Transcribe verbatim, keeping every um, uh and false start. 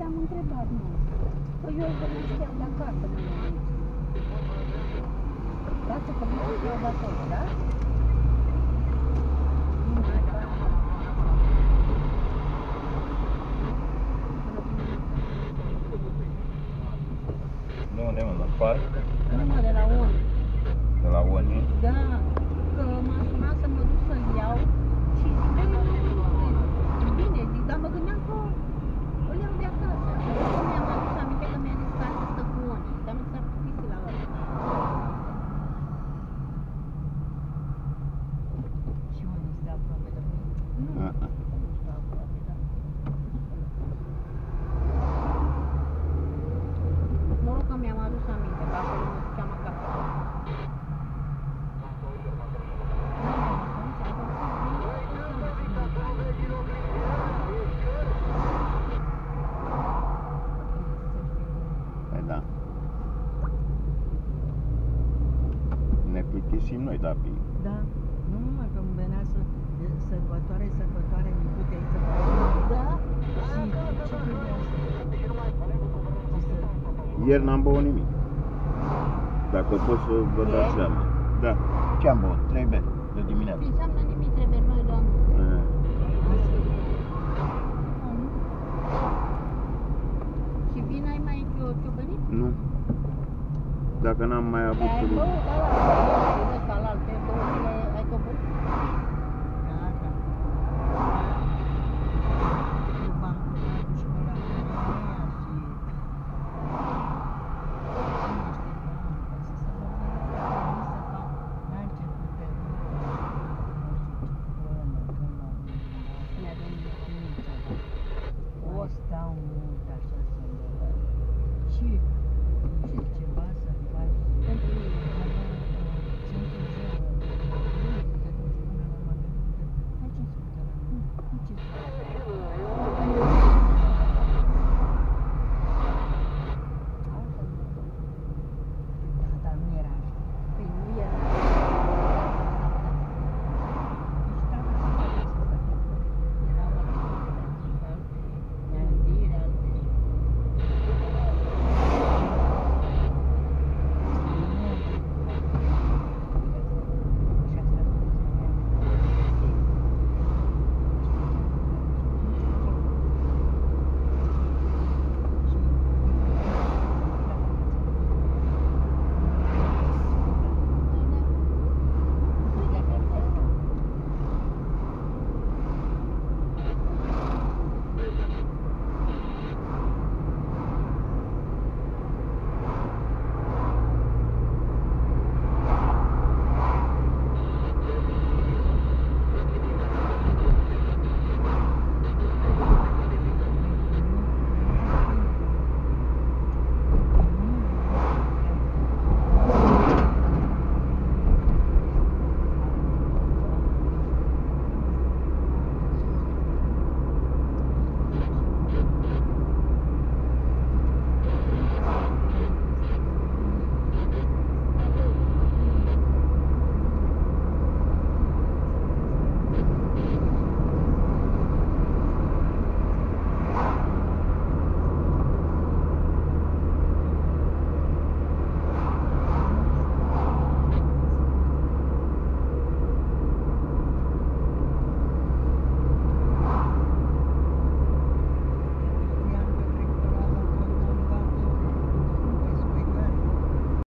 am întrebat, nu. Păi eu îl cunoșteam de acasă, nu am lasă că nu știu de acolo, da? De unde, mă, la parc? Nu, mă, de la Oni. De la Oni? Da, că m-a sunat să mă duc să-l iau și zic, bine, zic, dar mă gândeam că îl iau de acasă. Și după mi-am adus aminte că mi-a zis că asta stă cu Oni. Dar nu s-a putut la ăla. Și Oni stă aproape de mine. Nu, nu stă aproape, da. Noroc că mi-am adus aminte, că acolo mă duceam acasă. Păi da. Ne plictisim noi, da, bine. Da, nu numai că îmi venea să sărbătoare, sărbătoare, mi puteai să faci. Da? Și ce trebuia să... Ieri n-am băut nimic. Dacă pot să vă dați seama. Da. Ce am băut? Trei beri de dimineață. Înseamnă nimic, trebuie noi, doamne. Eh. Și vin ai mai ciocănit? Nu. Dacă n-am mai avut... Ai băut ăla,